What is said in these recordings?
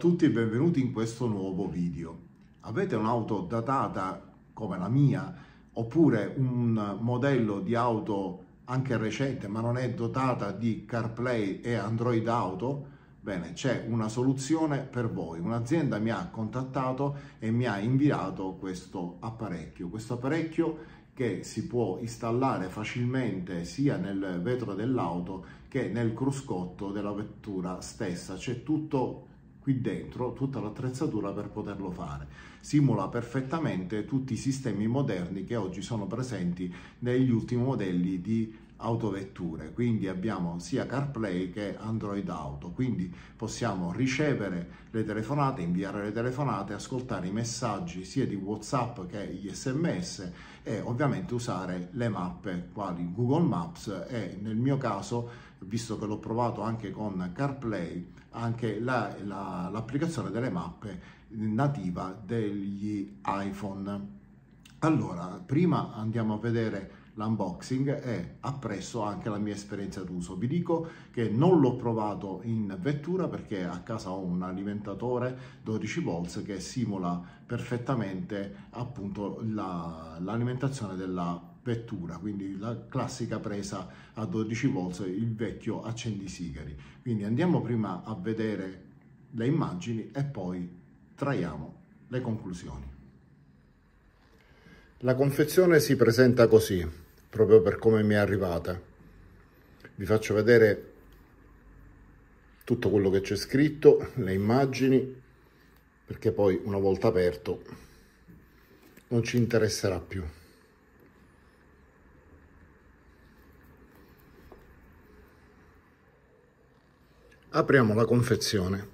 tutti e benvenuti in questo nuovo video. Avete un'auto datata come la mia oppure un modello di auto anche recente ma non è dotata di CarPlay e Android Auto? Bene, c'è una soluzione per voi. Un'azienda mi ha contattato e mi ha inviato questo apparecchio che si può installare facilmente sia nel vetro dell'auto che nel cruscotto della vettura stessa. C'è tutto qui dentro, tutta l'attrezzatura per poterlo fare. Simula perfettamente tutti i sistemi moderni che oggi sono presenti negli ultimi modelli di autovetture, quindi abbiamo sia CarPlay che Android Auto, quindi possiamo ricevere le telefonate, inviare le telefonate, ascoltare i messaggi sia di WhatsApp che gli SMS e ovviamente usare le mappe quali Google Maps e nel mio caso, visto che l'ho provato anche con CarPlay, anche l'applicazione delle mappe nativa degli iPhone. Allora, prima andiamo a vedere l'unboxing e appresso anche la mia esperienza d'uso. Vi dico che non l'ho provato in vettura perché a casa ho un alimentatore 12 volts che simula perfettamente appunto l'alimentazione della vettura, quindi la classica presa a 12 volts, il vecchio accendisigari. Quindi andiamo prima a vedere le immagini e poi traiamo le conclusioni. La confezione si presenta così, proprio per come mi è arrivata. Vi faccio vedere tutto quello che c'è scritto, le immagini, perché poi una volta aperto non ci interesserà più. Apriamo la confezione.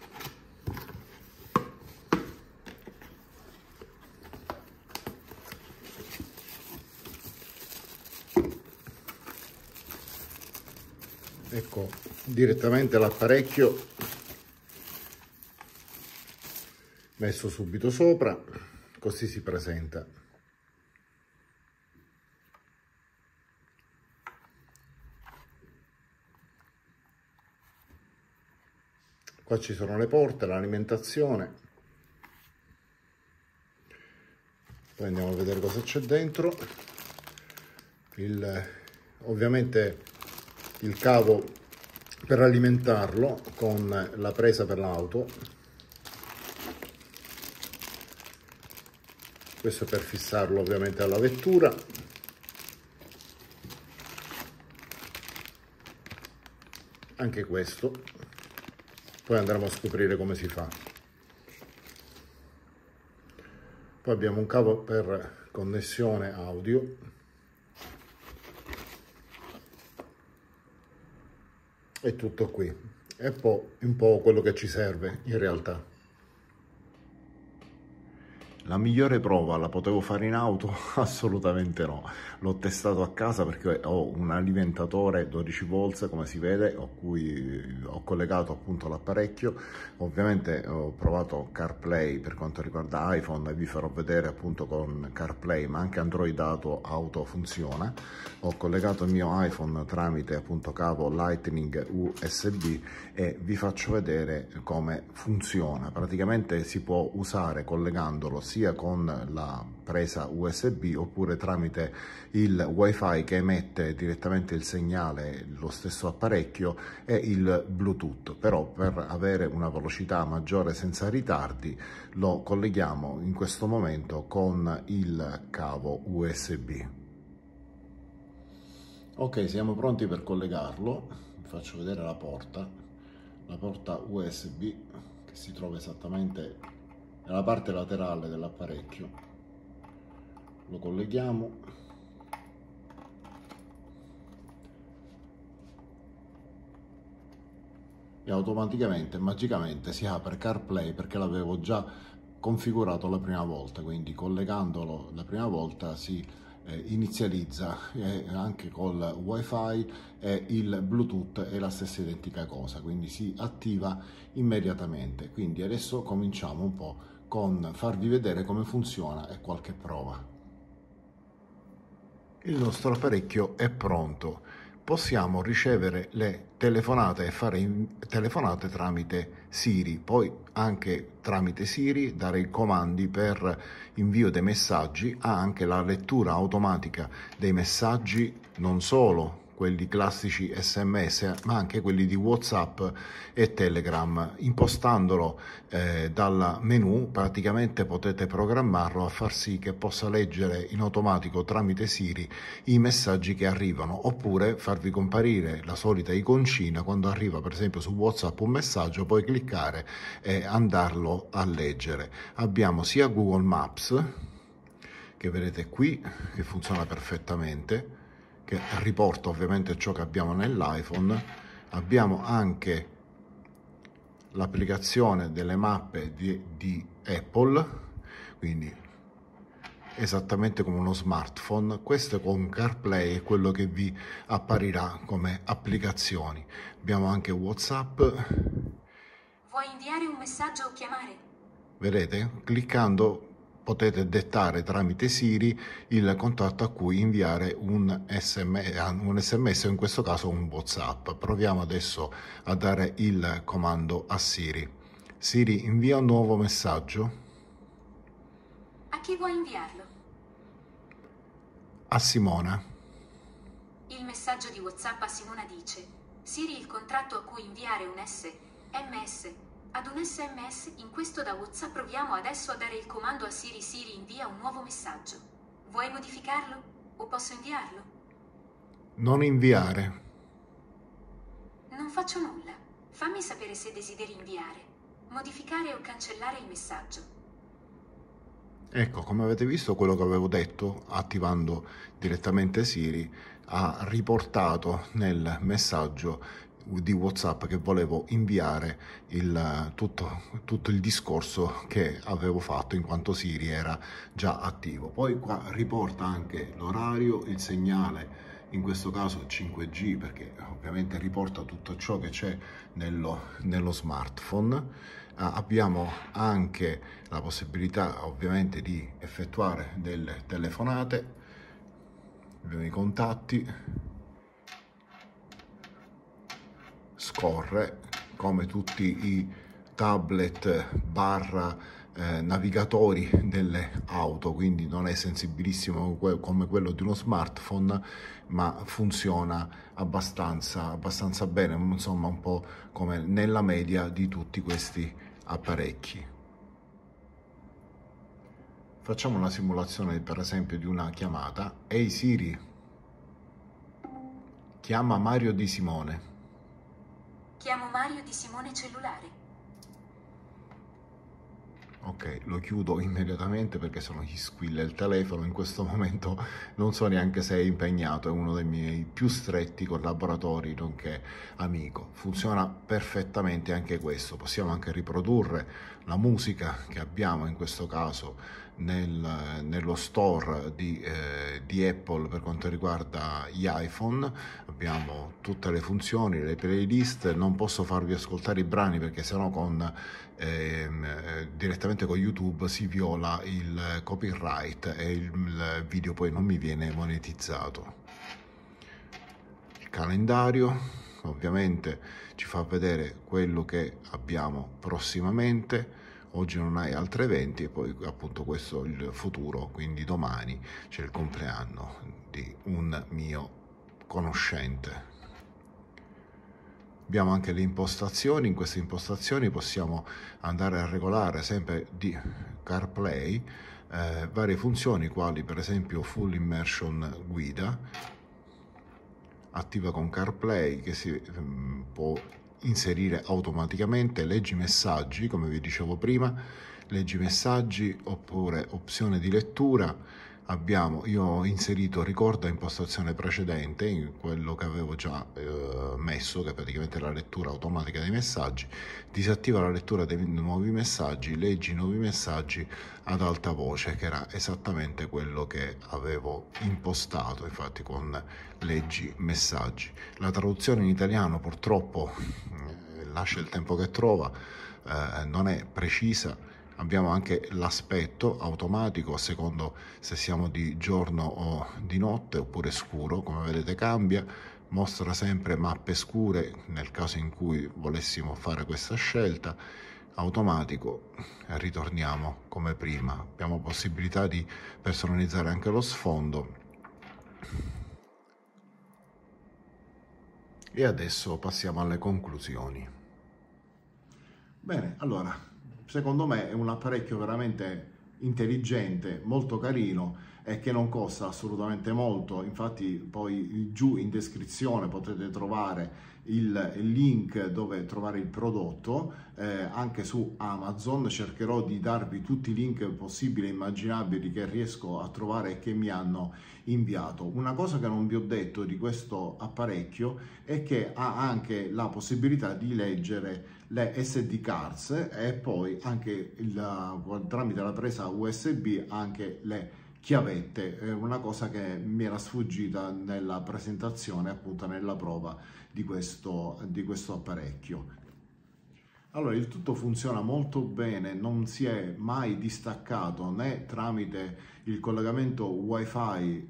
Ecco direttamente l'apparecchio messo subito sopra, così si presenta. Qua ci sono le porte, l'alimentazione. Poi andiamo a vedere cosa c'è dentro. Ovviamente il cavo per alimentarlo con la presa per l'auto. Questo è per fissarlo ovviamente alla vettura. Anche questo. Poi andremo a scoprire come si fa. Poi abbiamo un cavo per connessione audio. È tutto qui. E poi un po' quello che ci serve in realtà. La migliore prova la potevo fare in auto? Assolutamente no. L'ho testato a casa perché ho un alimentatore 12 volts, come si vede, a cui ho collegato appunto l'apparecchio. Ovviamente ho provato CarPlay per quanto riguarda iPhone e vi farò vedere appunto con CarPlay, ma anche Android Auto funziona. Ho collegato il mio iPhone tramite appunto cavo Lightning USB e vi faccio vedere come funziona. Praticamente si può usare collegandolo sia con la presa USB oppure tramite il wifi che emette direttamente il segnale lo stesso apparecchio e il Bluetooth. Però per avere una velocità maggiore senza ritardi lo colleghiamo in questo momento con il cavo USB. Ok, siamo pronti per collegarlo. Vi faccio vedere la porta USB che si trova esattamente nella parte laterale dell'apparecchio. Lo colleghiamo e automaticamente, magicamente si apre CarPlay perché l'avevo già configurato la prima volta, quindi collegandolo la prima volta si inizializza anche col wifi e il Bluetooth è la stessa identica cosa, quindi si attiva immediatamente. Quindi adesso cominciamo un po' con farvi vedere come funziona e qualche prova. Il nostro apparecchio è pronto. possiamo ricevere le telefonate e fare telefonate tramite Siri, poi anche tramite Siri dare i comandi per invio dei messaggi, ha anche la lettura automatica dei messaggi, non solo quelli classici SMS, ma anche quelli di WhatsApp e Telegram. Impostandolo dal menu, praticamente potete programmarlo a far sì che possa leggere in automatico tramite Siri i messaggi che arrivano, oppure farvi comparire la solita iconcina quando arriva per esempio su WhatsApp un messaggio, poi cliccare e andarlo a leggere. Abbiamo sia Google Maps, che vedete qui, che funziona perfettamente, che riporta ovviamente ciò che abbiamo nell'iPhone. Abbiamo anche l'applicazione delle mappe di Apple, quindi esattamente come uno smartphone. Questo con CarPlay è quello che vi apparirà come applicazioni. Abbiamo anche WhatsApp. Vuoi inviare un messaggio o chiamare? Vedete? Cliccando potete dettare tramite Siri il contatto a cui inviare un SMS o in questo caso un WhatsApp. Proviamo adesso a dare il comando a Siri. Siri, invia un nuovo messaggio. A chi vuoi inviarlo? A Simona. Il messaggio di WhatsApp a Simona dice: Siri, il contratto a cui inviare un SMS. Ad un SMS in questo da WhatsApp. Proviamo adesso a dare il comando a Siri. Siri, invia un nuovo messaggio. Vuoi modificarlo o posso inviarlo? Non inviare. Non faccio nulla. Fammi sapere se desideri inviare, modificare o cancellare il messaggio. Ecco, come avete visto, quello che avevo detto, attivando direttamente Siri, ha riportato nel messaggio di WhatsApp che volevo inviare tutto il discorso che avevo fatto, in quanto Siri era già attivo. Poi qua riporta anche l'orario, il segnale, in questo caso 5G, perché ovviamente riporta tutto ciò che c'è nello smartphone. Abbiamo anche la possibilità ovviamente di effettuare delle telefonate, abbiamo i contatti, scorre come tutti i tablet barra navigatori delle auto, quindi non è sensibilissimo come quello di uno smartphone, ma funziona abbastanza bene, insomma un po' come nella media di tutti questi apparecchi. Facciamo una simulazione per esempio di una chiamata. Ehi Siri, chiama Mario Di Simone. Chiamo Mario Di Simone cellulare. Ok, lo chiudo immediatamente perché se no gli squilla il telefono. In questo momento non so neanche se è impegnato, è uno dei miei più stretti collaboratori nonché amico. Funziona perfettamente anche questo. Possiamo anche riprodurre la musica che abbiamo in questo caso nello store di Apple per quanto riguarda gli iPhone. Abbiamo tutte le funzioni, le playlist. Non posso farvi ascoltare i brani perché sennò direttamente con YouTube si viola il copyright e il video poi non mi viene monetizzato. Il calendario ovviamente ci fa vedere quello che abbiamo prossimamente. Oggi non hai altri eventi e poi appunto questo è il futuro, quindi domani c'è il compleanno di un mio conoscente. Abbiamo anche le impostazioni. In queste impostazioni possiamo andare a regolare sempre di CarPlay varie funzioni quali per esempio Full Immersion guida, attiva con CarPlay, che si può inserire automaticamente, leggi messaggi come vi dicevo prima, leggi messaggi oppure opzione di lettura. Io ho inserito ricorda impostazione precedente in quello che avevo già messo, che è praticamente la lettura automatica dei messaggi. Disattiva la lettura dei nuovi messaggi, leggi i nuovi messaggi ad alta voce, che era esattamente quello che avevo impostato infatti con leggi messaggi. La traduzione in italiano purtroppo lascia il tempo che trova, non è precisa. Abbiamo anche l'aspetto automatico a secondo se siamo di giorno o di notte oppure scuro, come vedete cambia, mostra sempre mappe scure nel caso in cui volessimo fare questa scelta, automatico, e ritorniamo come prima. Abbiamo possibilità di personalizzare anche lo sfondo. E adesso passiamo alle conclusioni. Bene, allora, secondo me è un apparecchio veramente intelligente, molto carino e che non costa assolutamente molto. Infatti poi giù in descrizione potrete trovare il link dove trovare il prodotto, anche su Amazon. Cercherò di darvi tutti i link possibili e immaginabili che riesco a trovare e che mi hanno inviato. Una cosa che non vi ho detto di questo apparecchio è che ha anche la possibilità di leggere le SD cards e poi anche tramite la presa USB anche le chiavette, una cosa che mi era sfuggita nella presentazione, appunto nella prova di questo apparecchio. Allora, il tutto funziona molto bene, non si è mai distaccato né tramite il collegamento Wi-Fi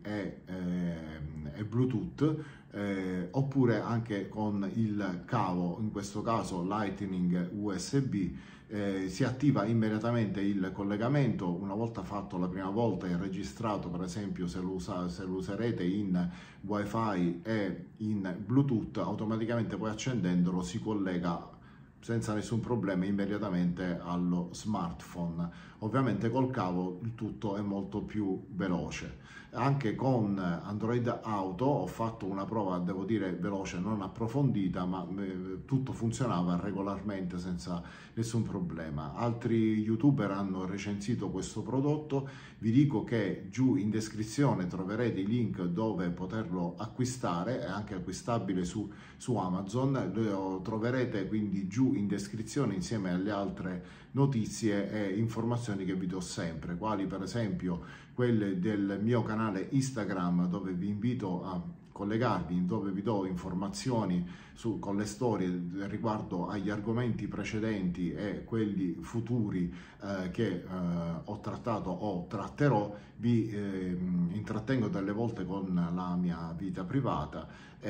e Bluetooth, oppure anche con il cavo, in questo caso Lightning USB. Si attiva immediatamente il collegamento. Una volta fatto la prima volta e registrato, per esempio se lo userete in Wi-Fi e in Bluetooth, automaticamente poi accendendolo si collega senza nessun problema immediatamente allo smartphone. Ovviamente col cavo il tutto è molto più veloce. Anche con Android Auto ho fatto una prova, devo dire veloce, non approfondita, ma tutto funzionava regolarmente senza nessun problema. Altri youtuber hanno recensito questo prodotto. Vi dico che giù in descrizione troverete i link dove poterlo acquistare, è anche acquistabile su Amazon. Lo troverete quindi giù in descrizione insieme alle altre notizie e informazioni che vi do sempre, quali per esempio quelle del mio canale Instagram, dove vi invito a collegarvi, dove vi do informazioni con le storie riguardo agli argomenti precedenti e quelli futuri che ho trattato o tratterò. Vi intrattengo delle volte con la mia vita privata.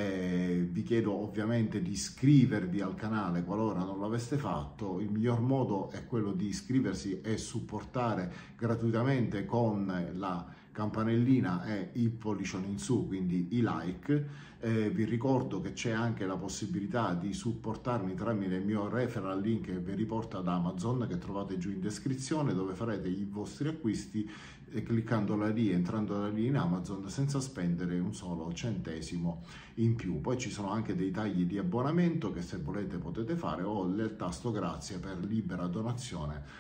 Vi chiedo ovviamente di iscrivervi al canale qualora non l'aveste fatto. Il miglior modo è quello di iscriversi e supportare gratuitamente con la campanellina e il pollicione in su, quindi i like. Vi ricordo che c'è anche la possibilità di supportarmi tramite il mio referral link che vi riporta ad Amazon, che trovate giù in descrizione, dove farete i vostri acquisti cliccando lì, entrando lì in Amazon, senza spendere un solo centesimo in più. Poi ci sono anche dei tagli di abbonamento che se volete potete fare, o il tasto grazie per libera donazione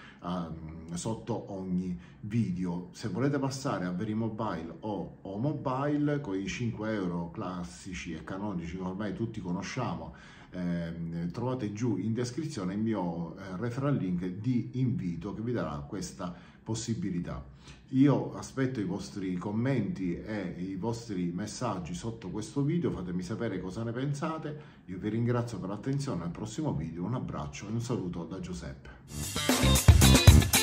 sotto ogni video. Se volete passare a Verimobile o Mobile con i 5 euro classici e canonici che ormai tutti conosciamo, trovate giù in descrizione il mio referral link di invito che vi darà questa possibilità. Io aspetto i vostri commenti e i vostri messaggi sotto questo video, fatemi sapere cosa ne pensate. Io vi ringrazio per l'attenzione, al prossimo video un abbraccio e un saluto da Giuseppe.